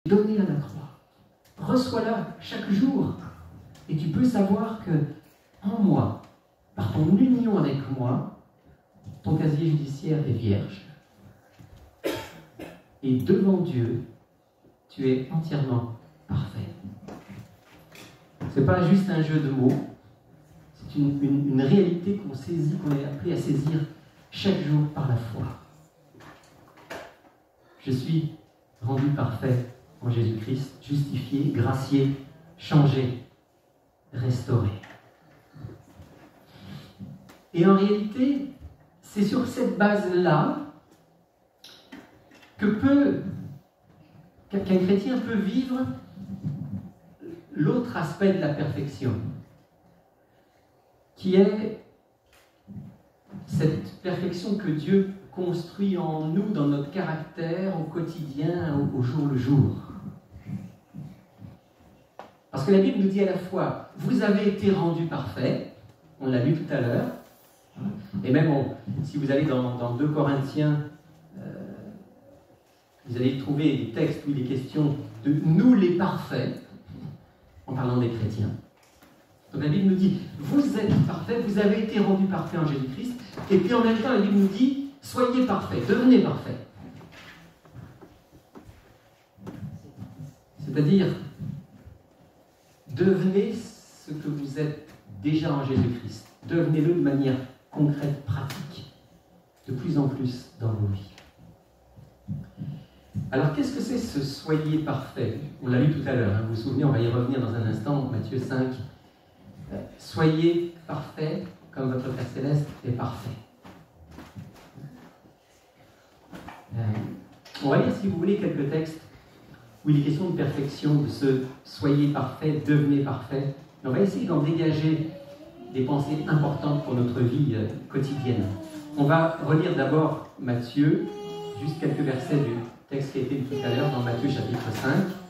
donnée à la croix. Reçois-la chaque jour. Et tu peux savoir que, en moi, par ton union avec moi, ton casier judiciaire est vierge. Et devant Dieu, tu es entièrement parfait. Ce n'est pas juste un jeu de mots, c'est une réalité qu'on saisit, qu'on est appelé à saisir chaque jour par la foi. Je suis rendu parfait en Jésus-Christ, justifié, gracié, changé, restauré. Et en réalité, c'est sur cette base-là qu'un chrétien peut vivre l'autre aspect de la perfection, qui est cette perfection que Dieu construit en nous, dans notre caractère, au quotidien, au jour le jour. Parce que la Bible nous dit à la fois, vous avez été rendus parfaits, on l'a lu tout à l'heure, et même si vous allez dans 2 Corinthiens, vous allez trouver des textes où il est question de nous les parfaits, en parlant des chrétiens. Donc la Bible nous dit, vous êtes parfaits, vous avez été rendus parfaits en Jésus-Christ, et puis en même temps la Bible nous dit, soyez parfaits, devenez parfaits. C'est-à-dire, devenez ce que vous êtes déjà en Jésus-Christ. Devenez-le de manière concrète, pratique, de plus en plus dans vos vies. Alors, qu'est-ce que c'est ce « soyez parfait » ? On l'a lu tout à l'heure, hein, vous vous souvenez, on va y revenir dans un instant, Matthieu 5. Soyez parfait comme votre Père Céleste est parfait. On va lire, si vous voulez, quelques textes où il est question de perfection, de ce « soyez parfait »,« devenez parfait ». On va essayer d'en dégager des pensées importantes pour notre vie quotidienne. On va relire d'abord Matthieu, juste quelques versets du texte qui a été dit tout à l'heure dans Matthieu chapitre 5.